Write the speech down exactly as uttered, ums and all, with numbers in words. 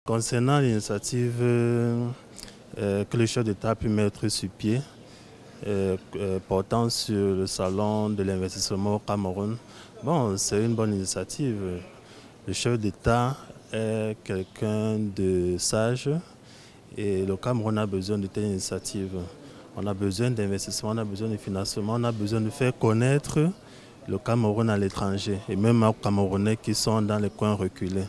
Concernant l'initiative euh, euh, que le chef d'État a pu mettre sur pied, euh, euh, portant sur le salon de l'investissement au Cameroun, bon, c'est une bonne initiative. Le chef d'État est quelqu'un de sage et le Cameroun a besoin de telles initiatives. On a besoin d'investissement, on a besoin de financement, on a besoin de faire connaître le Cameroun à l'étranger et même aux Camerounais qui sont dans les coins reculés.